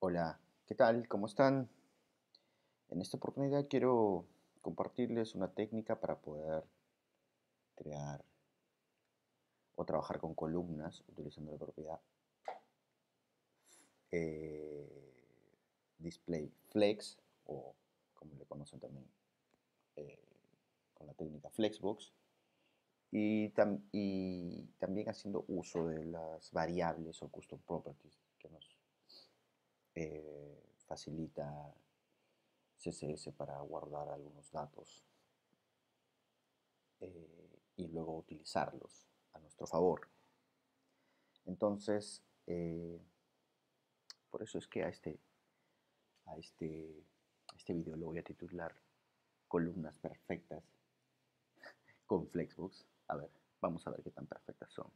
Hola, ¿qué tal? ¿Cómo están? En esta oportunidad quiero compartirles una técnica para poder crear o trabajar con columnas utilizando la propiedad eh, Display Flex, o como le conocen también eh, con la técnica Flexbox, y también haciendo uso de las variables o custom properties que nos facilita CSS para guardar algunos datos y luego utilizarlos a nuestro favor. Entonces, por eso es que a este, a este video lo voy a titular Columnas perfectas con Flexbox. A ver, vamos a ver qué tan perfectas son.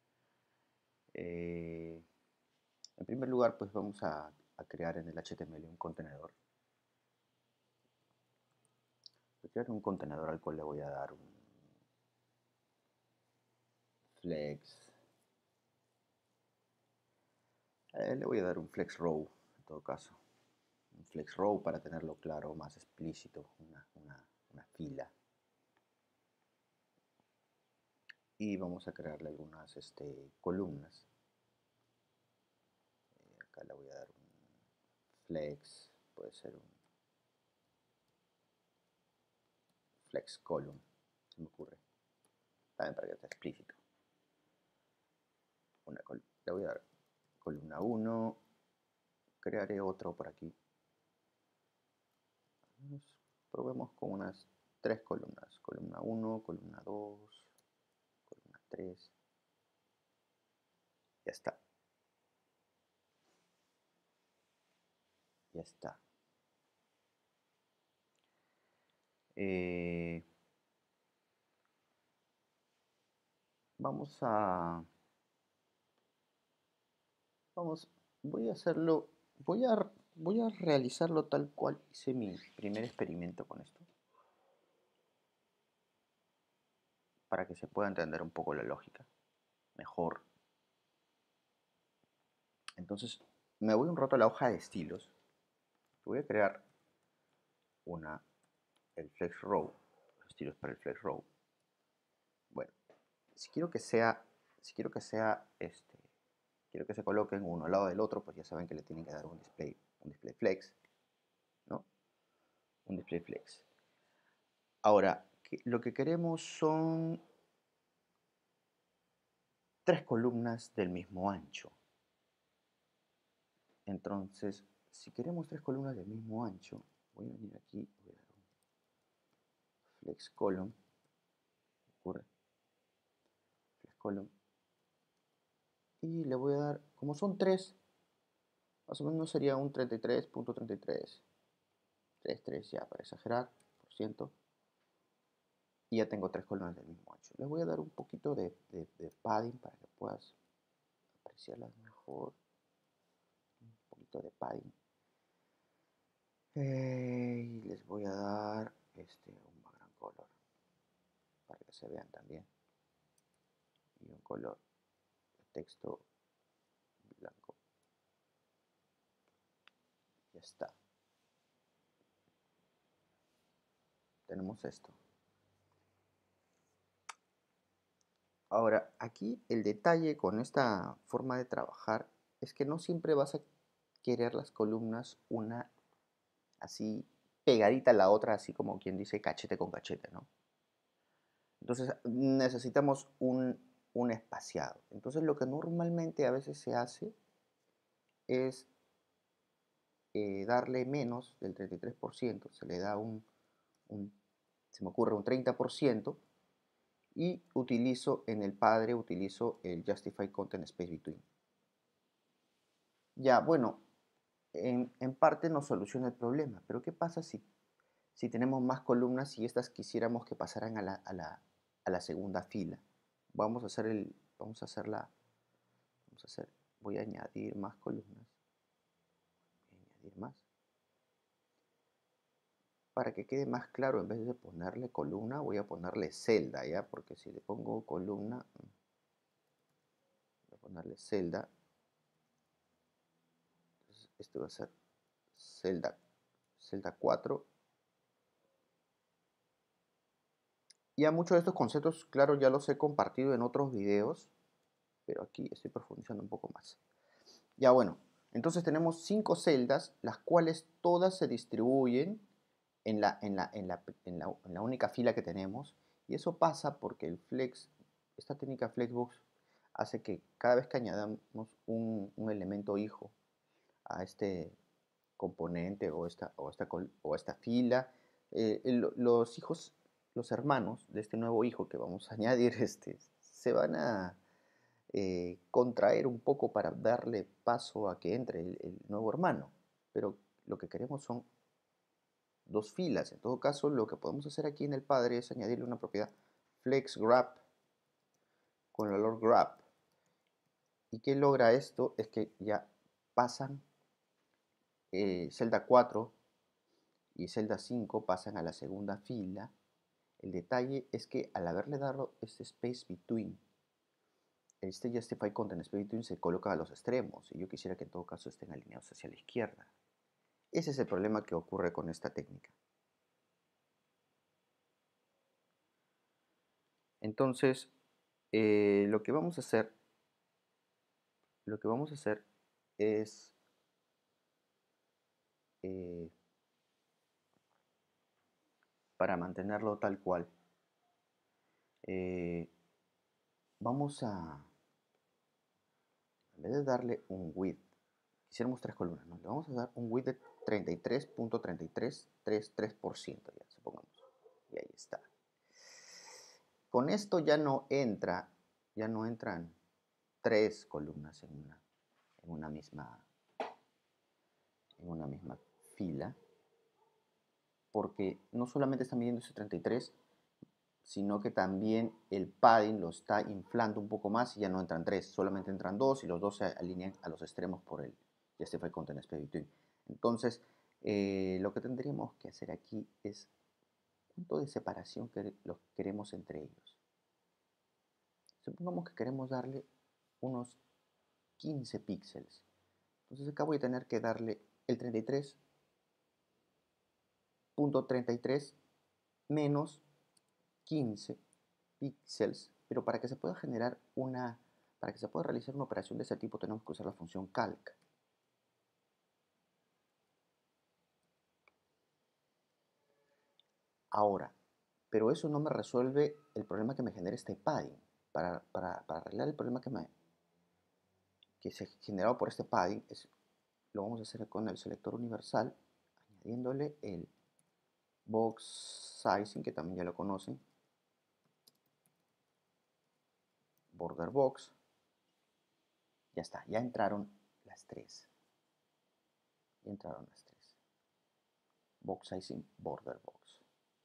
En primer lugar, pues vamos a crear en el HTML un contenedor. Voy a crear un contenedor al cual le voy a dar un flex. Le voy a dar un flex row en todo caso. Un flex row para tenerlo claro, más explícito, una fila. Y vamos a crearle algunas columnas. Acá le voy a dar un flex, puede ser un flex column, se me ocurre, también para que esté explícito. Le voy a dar columna 1, crearé otro por aquí. Probemos con unas 3 columnas, columna 1, columna 2, columna 3, ya está. Ya está. Vamos a... Vamos, voy a hacerlo, voy a realizarlo tal cual hice mi primer experimento con esto, para que se pueda entender un poco la lógica mejor. Entonces, me voy un rato a la hoja de estilos. Voy a crear el flex row, los estilos para el flex row. Bueno, si quiero que sea, si quiero que sea quiero que se coloquen uno al lado del otro, pues ya saben que le tienen que dar un display flex, ¿no? Un display flex. Ahora, lo que queremos son 3 columnas del mismo ancho. Entonces, si queremos 3 columnas del mismo ancho, voy a venir aquí, voy a dar un flex column, ocurre, flex column, y le voy a dar, como son 3, más o menos sería un 33.33, 33 ya para exagerar, por ciento, y ya tengo 3 columnas del mismo ancho. Les voy a dar un poquito de padding para que puedas apreciarlas mejor, un poquito de padding. Y les voy a dar un background color para que se vean también, y un color de texto blanco. Ya está. Tenemos esto. Ahora, aquí el detalle con esta forma de trabajar es que no siempre vas a querer las columnas una así pegadita a la otra, así como quien dice cachete con cachete, ¿no? Entonces necesitamos un espaciado. Entonces lo que normalmente a veces se hace es darle menos del 33%, se le da se me ocurre un 30%, y en el padre utilizo el Justify Content Space Between. Ya, bueno, en parte nos soluciona el problema, pero ¿qué pasa si tenemos más columnas y estas quisiéramos que pasaran a la segunda fila? Vamos a hacer voy a añadir más columnas, voy a añadir más. Para que quede más claro, en vez de ponerle columna, voy a ponerle celda, ¿ya? Porque si le pongo columna, voy a ponerle celda, este va a ser celda 4. Ya muchos de estos conceptos, claro, ya los he compartido en otros videos, pero aquí estoy profundizando un poco más. Ya bueno, entonces tenemos 5 celdas, las cuales todas se distribuyen en la única fila que tenemos, y eso pasa porque esta técnica Flexbox hace que cada vez que añadamos un elemento hijo a este componente o esta fila, los hijos, los hermanos de este nuevo hijo que vamos a añadir, se van a contraer un poco para darle paso a que entre el nuevo hermano. Pero lo que queremos son dos filas. En todo caso, lo que podemos hacer aquí en el padre es añadirle una propiedad flexWrap con el valor grab. ¿Y qué logra esto? Es que ya pasan celda 4 y celda 5 pasan a la segunda fila. El detalle es que al haberle dado este space between, este justify content space between se coloca a los extremos, y yo quisiera que en todo caso estén alineados hacia la izquierda. Ese es el problema que ocurre con esta técnica. Entonces, lo que vamos a hacer es para mantenerlo tal cual, vamos a, en vez de darle un width, quisiéramos 3 columnas, ¿no? Le vamos a dar un width de 33.3333%, ya supongamos. Y ahí está. Con esto ya no entran 3 columnas en una misma fila, porque no solamente está midiendo ese 33, sino que también el padding lo está inflando un poco más y ya no entran 3, solamente entran 2 y los 2 se alinean a los extremos por el Justify Content Space Between. Entonces, lo que tendríamos que hacer aquí es cuánto de separación los queremos entre ellos. Supongamos que queremos darle unos 15 píxeles. Entonces acá voy a tener que darle el 33.33 menos 15 píxeles, pero para que se pueda realizar una operación de ese tipo tenemos que usar la función calc. Ahora, pero eso no me resuelve el problema que me genera este padding. Para arreglar el problema que se generado por este padding, lo vamos a hacer con el selector universal, añadiéndole el box sizing, que también ya lo conocen, border box. Ya está, ya entraron las 3. Ya entraron las 3. Box sizing, border box.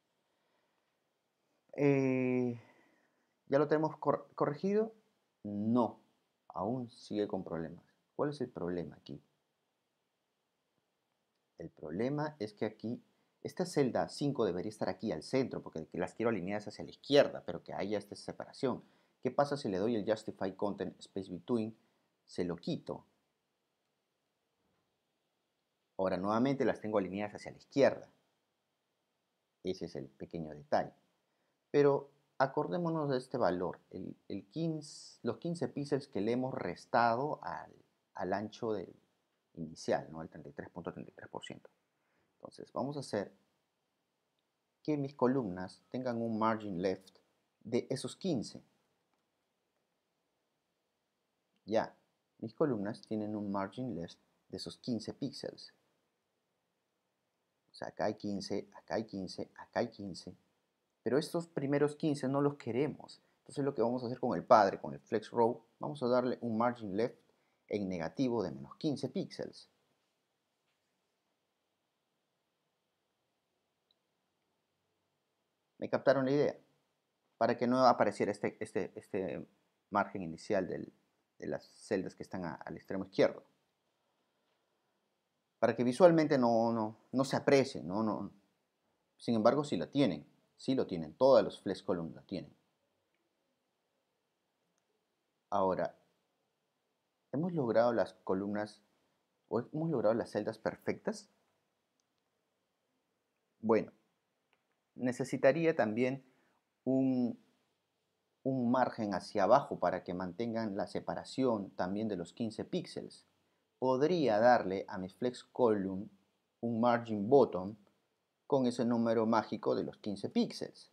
¿Ya lo tenemos corregido? No, aún sigue con problemas. ¿Cuál es el problema aquí? El problema es que aquí, esta celda 5 debería estar aquí al centro, porque las quiero alineadas hacia la izquierda, pero que haya esta separación. ¿Qué pasa si le doy el Justify Content Space Between? Se lo quito. Ahora nuevamente las tengo alineadas hacia la izquierda. Ese es el pequeño detalle. Pero acordémonos de este valor, los 15 píxeles que le hemos restado al ancho inicial, ¿no? El 33.33%. Entonces vamos a hacer que mis columnas tengan un margin left de esos 15. Ya, mis columnas tienen un margin left de esos 15 píxeles. O sea, acá hay 15, acá hay 15, acá hay 15. Pero estos primeros 15 no los queremos. Entonces lo que vamos a hacer con el padre, con el flex row, vamos a darle un margin left en negativo de menos 15 píxeles. ¿Me captaron la idea? Para que no apareciera este margen inicial de las celdas que están al extremo izquierdo. Para que visualmente no se aprecien, no. Sin embargo, sí la tienen. Sí lo tienen. Todas los flex columns la tienen. Ahora, hemos logrado las columnas ¿O hemos logrado las celdas perfectas? Bueno, necesitaría también un, un margen hacia abajo para que mantengan la separación también de los 15 píxeles. Podría darle a mi flex column un margin bottom con ese número mágico de los 15 píxeles.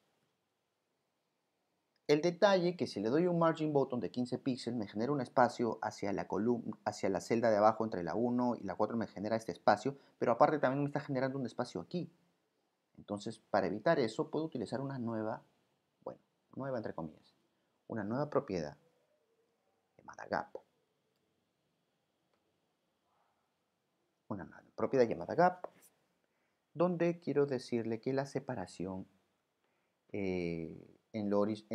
El detalle que si le doy un margin bottom de 15 píxeles me genera un espacio hacia la columna, hacia la celda de abajo entre la 1 y la 4 me genera este espacio, pero aparte también me está generando un espacio aquí. Entonces, para evitar eso, puedo utilizar una nueva, bueno, nueva entre comillas, una nueva propiedad llamada gap. Una propiedad llamada gap, donde quiero decirle que la separación en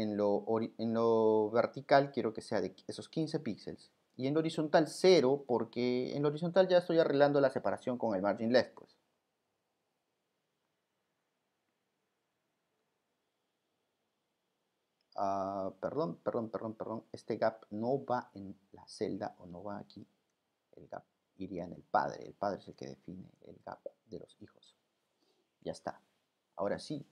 lo vertical quiero que sea de esos 15 píxeles y en lo horizontal 0 porque en lo horizontal ya estoy arreglando la separación con el margin left pues. Perdón, este gap no va en la celda o no va aquí, el gap iría en el padre es el que define el gap de los hijos. Ya está, ahora sí.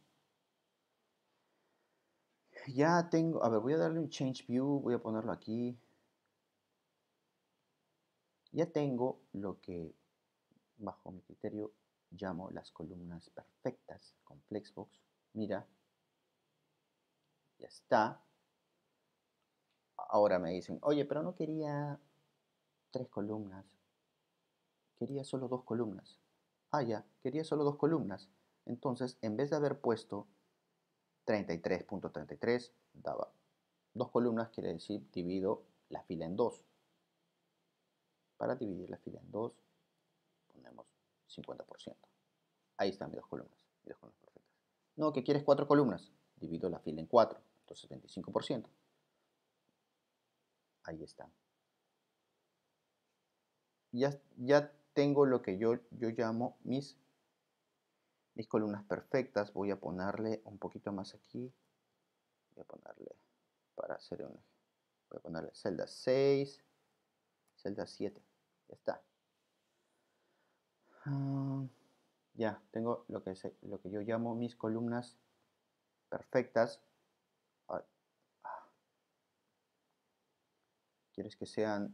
Ya tengo, a ver, voy a darle un change view, voy a ponerlo aquí. Ya tengo lo que bajo mi criterio llamo las columnas perfectas con Flexbox. Mira, ya está. Ahora me dicen, oye, pero no quería 3 columnas, quería solo 2 columnas. Ah, ya, quería solo 2 columnas. Entonces, en vez de haber puesto 33.33, daba 2 columnas, quiere decir divido la fila en 2. Para dividir la fila en 2, ponemos 50%. Ahí están mis 2 columnas, perfectas. No, que quieres 4 columnas, divido la fila en 4, entonces 25%. Ahí está. Ya tengo lo que yo llamo mis columnas perfectas. Voy a ponerle un poquito más aquí. Voy a ponerle, para hacer un, voy a ponerle celda 6, celda 7. Ya está. Ya, tengo lo que yo llamo mis columnas perfectas. ¿Quieres que sean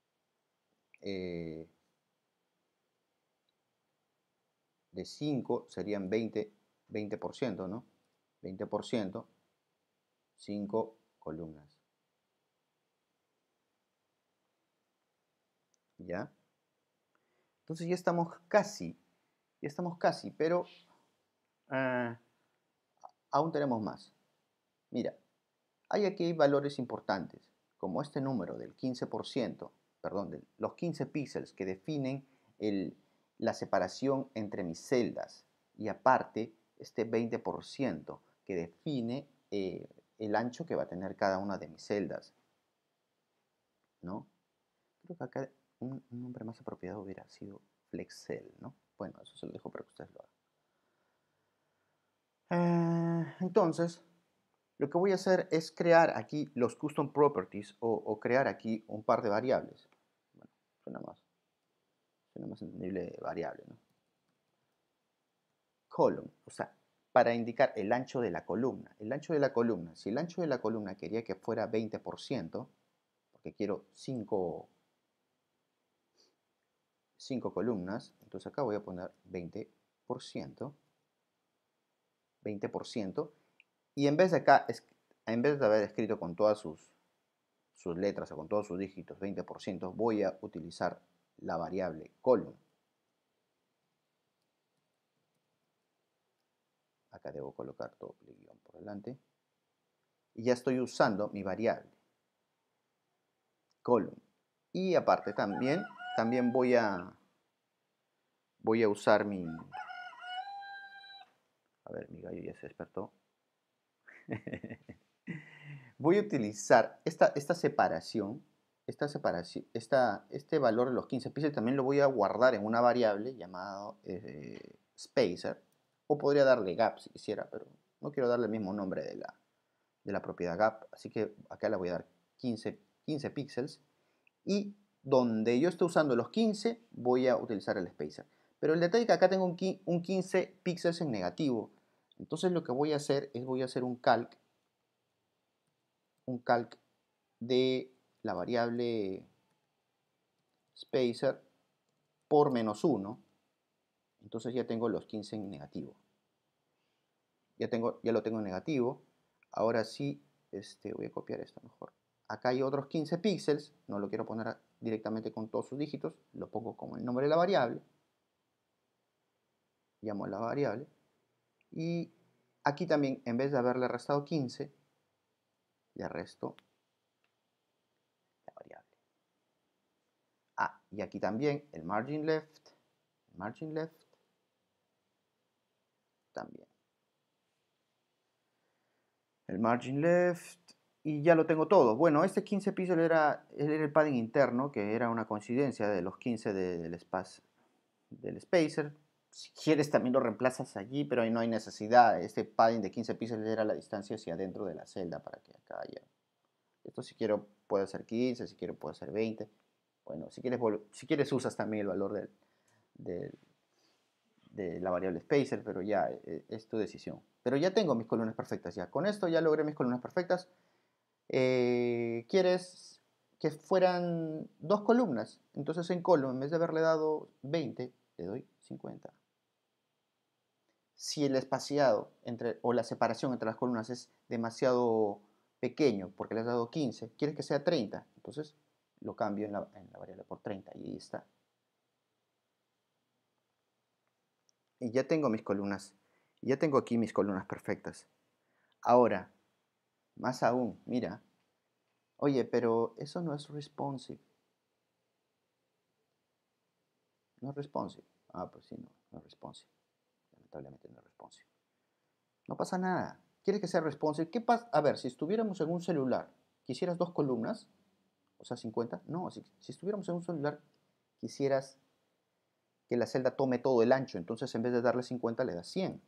de 5? Serían 20%, ¿no? 20%, 5 columnas. ¿Ya? Entonces ya estamos casi, pero aún tenemos más. Mira, hay aquí valores importantes, como este número del 15%, perdón, de los 15 píxeles que definen la separación entre mis celdas y aparte este 20% que define el ancho que va a tener cada una de mis celdas, ¿no? Creo que acá un nombre más apropiado hubiera sido FlexCell, ¿no? Bueno, eso se lo dejo para que ustedes lo hagan. Entonces, lo que voy a hacer es crear aquí los custom properties o crear aquí un par de variables. Bueno, suena más entendible variable, ¿no? Column, o sea, para indicar el ancho de la columna. El ancho de la columna, si el ancho de la columna quería que fuera 20%, porque quiero 5 columnas, entonces acá voy a poner 20%, 20%, y en vez de acá, en vez de haber escrito con todas sus letras o con todos sus dígitos 20%, voy a utilizar la variable column. Acá debo colocar doble guión por delante. Y ya estoy usando mi variable column. Y aparte también voy a usar mi... A ver, mi gallo ya se despertó. Voy a utilizar esta separación, este valor de los 15 píxeles también lo voy a guardar en una variable llamada spacer, o podría darle gap si quisiera, pero no quiero darle el mismo nombre de la propiedad gap, así que acá le voy a dar 15 píxeles y donde yo esté usando los 15, voy a utilizar el spacer. Pero el detalle es que acá tengo un 15 píxeles en negativo. Entonces lo que voy a hacer es voy a hacer un calc de la variable spacer por -1. Entonces ya tengo los 15 en negativo. Ya lo tengo en negativo. Ahora sí, voy a copiar esto mejor. Acá hay otros 15 píxeles. No lo quiero poner directamente con todos sus dígitos. Lo pongo como el nombre de la variable. Llamo a la variable. Y aquí también, en vez de haberle restado 15, le resto la variable. Ah, y aquí también el margin left también. El margin left y ya lo tengo todo. Bueno, este 15 píxeles era el padding interno, que era una coincidencia de los 15 del spacer. Si quieres también lo reemplazas allí, pero ahí no hay necesidad. Este padding de 15 píxeles era la distancia hacia adentro de la celda para que acá haya. Esto si quiero puede ser 15, si quiero puede ser 20. Bueno, si quieres usas también el valor de la variable spacer, pero ya es tu decisión. Pero ya tengo mis columnas perfectas, ya. Con esto ya logré mis columnas perfectas. ¿Quieres que fueran 2 columnas? Entonces en column, en vez de haberle dado 20, le doy 50. Si el espaciado o la separación entre las columnas es demasiado pequeño, porque le has dado 15, quieres que sea 30, entonces lo cambio en la variable por 30 y ahí está. Y ya tengo mis columnas, ya tengo aquí mis columnas perfectas. Ahora, más aún, mira, oye, pero eso no es responsive. No es responsive. Ah, pues sí, no es responsive. Lamentablemente no es responsive. No pasa nada. ¿Quieres que sea responsive? ¿Qué pasa? A ver, si estuviéramos en un celular, ¿quisieras 2 columnas? O sea, 50. No, si estuviéramos en un celular, quisieras que la celda tome todo el ancho. Entonces, en vez de darle 50, le das 100.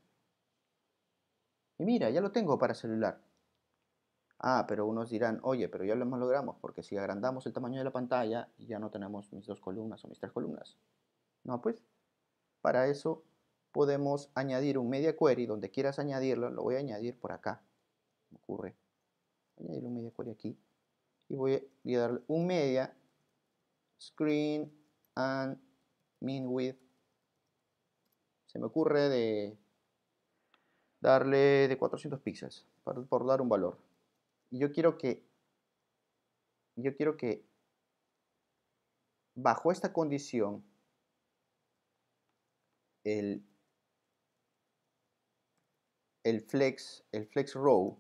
Y mira, ya lo tengo para celular. Ah, pero unos dirán, oye, pero ya lo logramos, porque si agrandamos el tamaño de la pantalla, ya no tenemos mis 2 columnas o mis 3 columnas. No, pues, para eso podemos añadir un media query, donde quieras añadirlo, lo voy a añadir por acá. Me ocurre. Voy a añadir un media query aquí. Y voy a darle un media screen and min width. Se me ocurre de darle de 400 píxeles, por dar un valor. Y yo quiero que bajo esta condición el, el flex row,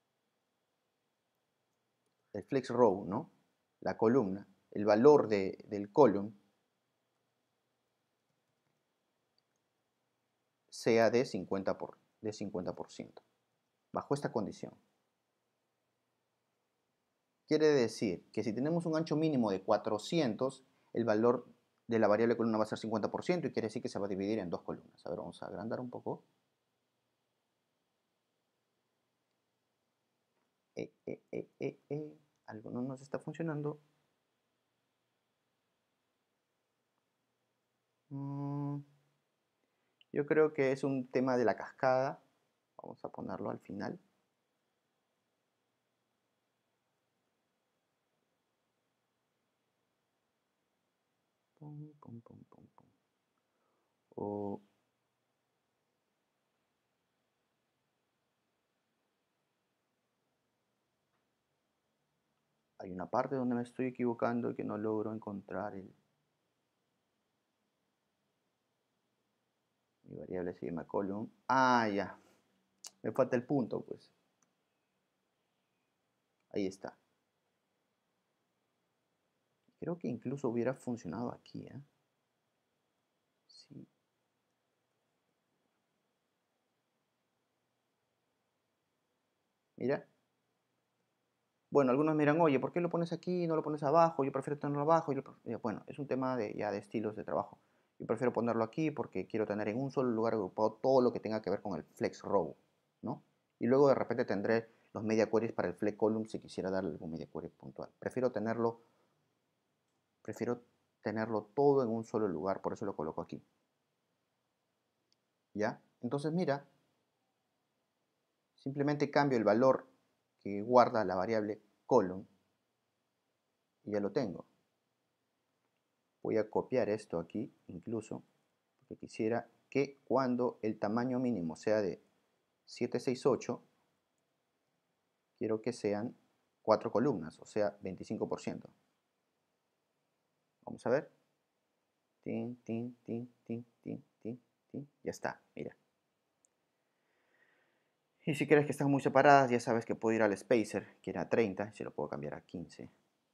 ¿no? La columna, el valor del column sea de 50%. Bajo esta condición. Quiere decir que si tenemos un ancho mínimo de 400, el valor de la variable columna va a ser 50% y quiere decir que se va a dividir en 2 columnas. A ver, vamos a agrandar un poco. Algo no nos está funcionando. Yo creo que es un tema de la cascada. Vamos a ponerlo al final. Pum, pum, pum, pum, pum. O hay una parte donde me estoy equivocando y que no logro encontrar mi variable se llama column. Ah, ya. Me falta el punto, pues. Ahí está. Creo que incluso hubiera funcionado aquí, ¿eh? Sí. Mira. Bueno, algunos miran, oye, ¿por qué lo pones aquí y no lo pones abajo? Yo prefiero tenerlo abajo. Bueno, es un tema ya de estilos de trabajo. Yo prefiero ponerlo aquí porque quiero tener en un solo lugar agrupado todo lo que tenga que ver con el flex row, ¿no? Y luego de repente tendré los media queries para el flex column si quisiera darle algún media query puntual. Prefiero tenerlo prefiero tenerlo todo en un solo lugar, por eso lo coloco aquí. ¿Ya? Entonces mira, simplemente cambio el valor que guarda la variable column y ya lo tengo. Voy a copiar esto aquí incluso, porque quisiera que cuando el tamaño mínimo sea de 768, quiero que sean 4 columnas, o sea, 25%. Vamos a ver. Tin, tin, tin, tin, tin, tin, tin. Ya está, mira. Y si quieres que estén muy separadas, ya sabes que puedo ir al spacer, que era 30, y se lo puedo cambiar a 15.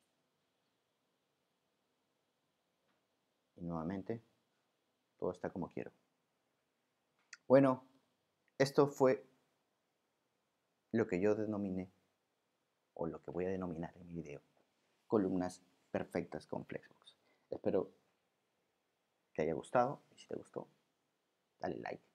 Y nuevamente, todo está como quiero. Bueno, esto fue lo que yo denominé, o lo que voy a denominar en mi video, columnas perfectas con Flexbox. Espero te haya gustado, y si te gustó, dale like.